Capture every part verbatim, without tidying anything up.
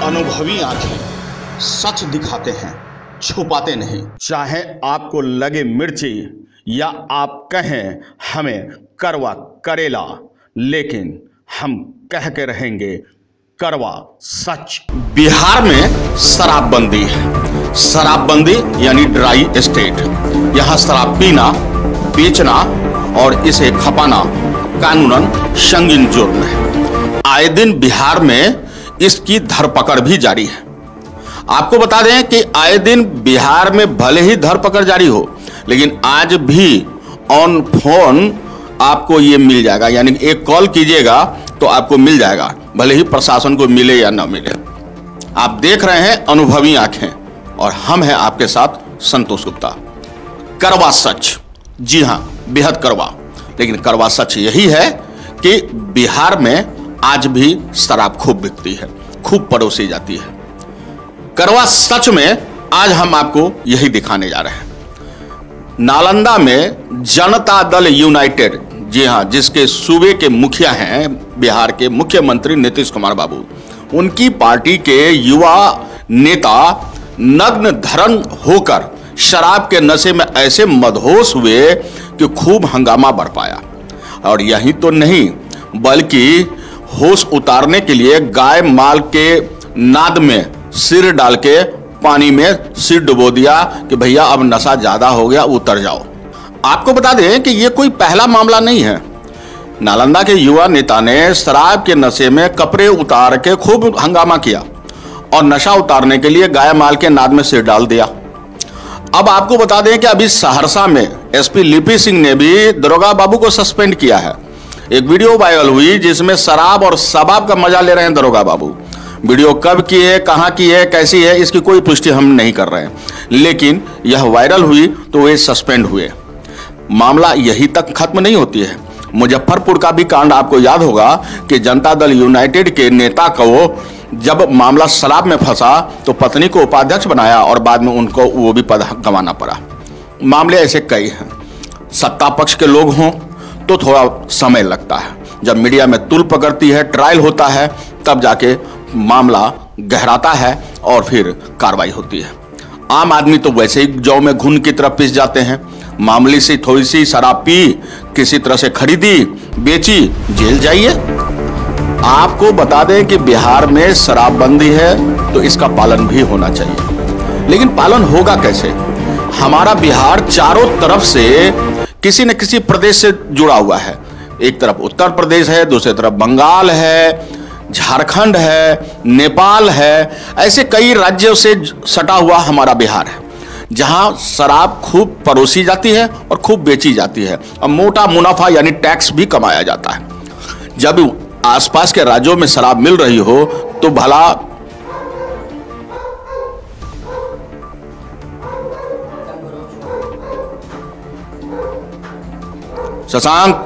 अनुभवी आंखें सच दिखाते हैं, छुपाते नहीं। चाहे आपको लगे मिर्ची या आप कहें हमें करवा करेला, लेकिन हम कह के रहेंगे करवा सच। बिहार में शराबबंदी है। शराबबंदी यानी ड्राई स्टेट। यहां शराब पीना, बेचना और इसे खपाना कानूनन संगीन जुर्म है। आए दिन बिहार में इसकी धरपकड़ भी जारी है। आपको बता दें कि आए दिन बिहार में भले ही धरपकड़ जारी हो, लेकिन आज भी ऑन फोन आपको ये मिल जाएगा, यानी एक कॉल कीजिएगा तो आपको मिल जाएगा, भले ही प्रशासन को मिले या ना मिले। आप देख रहे हैं अनुभवी आंखें और हम हैं आपके साथ संतोष गुप्ता। करवा सच, जी हां, बेहद करवा। लेकिन करवा सच यही है कि बिहार में आज भी शराब खूब बिकती है, खूब परोसी जाती है। करवा सच में आज हम आपको यही दिखाने जा रहे हैं। नालंदा में जनता दल यूनाइटेड, जी हां, जिसके सूबे के मुखिया हैं बिहार के मुख्यमंत्री नीतीश कुमार बाबू, उनकी पार्टी के युवा नेता नग्न धर्म होकर शराब के नशे में ऐसे मदहोश हुए कि खूब हंगामा बरपाया। और यही तो नहीं, बल्कि होश उतारने के लिए गाय माल के नाद में सिर डाल के पानी में सिर डुबो दिया कि भैया अब नशा ज्यादा हो गया, उतर जाओ। आपको बता दें कि यह कोई पहला मामला नहीं है। नालंदा के युवा नेता ने शराब के नशे में कपड़े उतार के खूब हंगामा किया और नशा उतारने के लिए गाय माल के नाद में सिर डाल दिया। अब आपको बता दें कि अभी सहरसा में एसपी लिपि सिंह ने भी दरोगा बाबू को सस्पेंड किया है। एक वीडियो वायरल हुई जिसमें शराब और शबाब का मजा ले रहे हैं दरोगा बाबू। वीडियो कब की है, कहां की है, कैसी है, इसकी कोई पुष्टि हम नहीं कर रहे हैं, लेकिन यह वायरल हुई तो वे सस्पेंड हुए। मामला यही तक खत्म नहीं होती है। मुजफ्फरपुर का भी कांड आपको याद होगा कि जनता दल यूनाइटेड के नेता को जब मामला शराब में फंसा तो पत्नी को उपाध्यक्ष बनाया और बाद में उनको वो भी पद गंवाना पड़ा। मामले ऐसे कई हैं। सत्ता पक्ष के लोग हों तो थोड़ा समय लगता है, जब मीडिया में तुल पकड़ती है, ट्रायल होता है, तब जाके मामला गहराता है और फिर कार्रवाई होती है। आम आदमी तो वैसे ही जौ में घुन की तरफ पिस जाते हैं। मामूली सी थोड़ी सी शराब पी, किसी तरह से खरीदी, बेची, जेल जाइए। आपको बता दें कि बिहार में शराबबंदी है तो इसका पालन भी होना चाहिए, लेकिन पालन होगा कैसे? हमारा बिहार चारों तरफ से किसी न किसी प्रदेश से जुड़ा हुआ है। एक तरफ उत्तर प्रदेश है, दूसरी तरफ बंगाल है, झारखंड है, नेपाल है, ऐसे कई राज्यों से सटा हुआ हमारा बिहार है, जहां शराब खूब परोसी जाती है और खूब बेची जाती है और मोटा मुनाफा यानी टैक्स भी कमाया जाता है। जब आसपास के राज्यों में शराब मिल रही हो तो भला शशांक,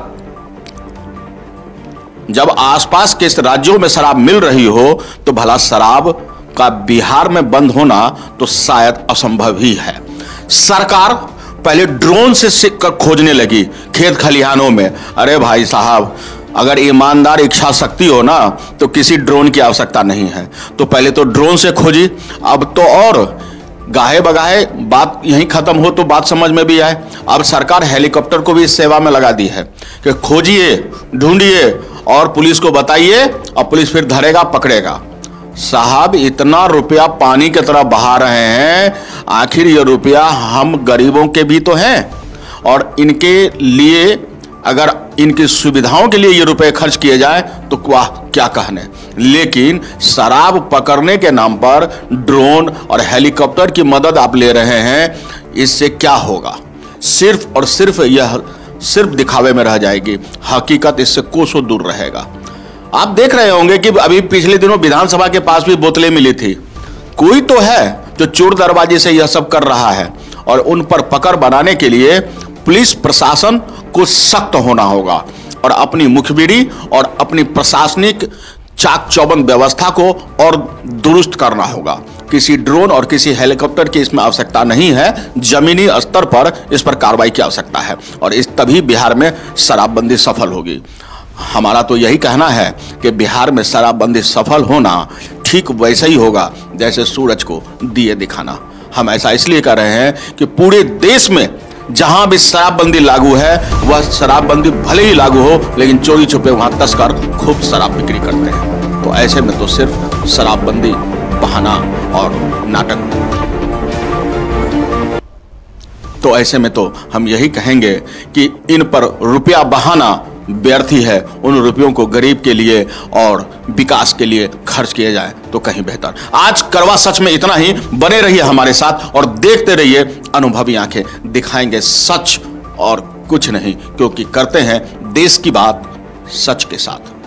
जब आसपास के राज्यों में शराब मिल रही हो तो भला शराब का बिहार में बंद होना तो शायद असंभव ही है। सरकार पहले ड्रोन से खोजने लगी खेत खलिहानों में। अरे भाई साहब, अगर ईमानदार इच्छा शक्ति हो ना तो किसी ड्रोन की आवश्यकता नहीं है। तो पहले तो ड्रोन से खोजी, अब तो और गाहे बगाहे बात यहीं खत्म हो तो बात समझ में भी आए। अब सरकार हेलीकॉप्टर को भी इस सेवा में लगा दी है कि खोजिए, ढूंढिए और पुलिस को बताइए और पुलिस फिर धरेगा, पकड़ेगा। साहब, इतना रुपया पानी की तरह बहा रहे हैं, आखिर ये रुपया हम गरीबों के भी तो हैं और इनके लिए अगर इनकी सुविधाओं के लिए ये रुपए खर्च किए जाए तो वाह क्या कहने। लेकिन शराब पकड़ने के नाम पर ड्रोन और हेलीकॉप्टर की मदद आप ले रहे हैं, इससे क्या होगा? सिर्फ और सिर्फ यह सिर्फ दिखावे में रह जाएगी, हकीकत इससे कोसों दूर रहेगा। आप देख रहे होंगे कि अभी पिछले दिनों विधानसभा के पास भी बोतलें मिली थी। कोई तो है जो चोर दरवाजे से यह सब कर रहा है और उन पर पकड़ बनाने के लिए पुलिस प्रशासन को सख्त होना होगा और अपनी मुखबिरी और अपनी प्रशासनिक चाक चौबंद व्यवस्था को और दुरुस्त करना होगा। किसी ड्रोन और किसी हेलीकॉप्टर की इसमें आवश्यकता नहीं है, जमीनी स्तर पर इस पर कार्रवाई की आवश्यकता है और इस तभी बिहार में शराबबंदी सफल होगी। हमारा तो यही कहना है कि बिहार में शराबबंदी सफल होना ठीक वैसा ही होगा जैसे सूरज को दिए दिखाना। हम ऐसा इसलिए कर रहे हैं कि पूरे देश में जहां भी शराबबंदी लागू है, वह शराबबंदी भले ही लागू हो, लेकिन चोरी छुपे वहां तस्कर खूब शराब बिक्री करते हैं। तो ऐसे में तो सिर्फ शराबबंदी बहाना और नाटक। तो ऐसे में तो हम यही कहेंगे कि इन पर रुपया बहाना व्यर्थ ही है। उन रुपयों को गरीब के लिए और विकास के लिए खर्च किए जाए तो कहीं बेहतर। आज करवा सच में इतना ही। बने रहिए हमारे साथ और देखते रहिए अनुभवी आंखें दिखाएंगे सच और कुछ नहीं, क्योंकि करते हैं देश की बात सच के साथ।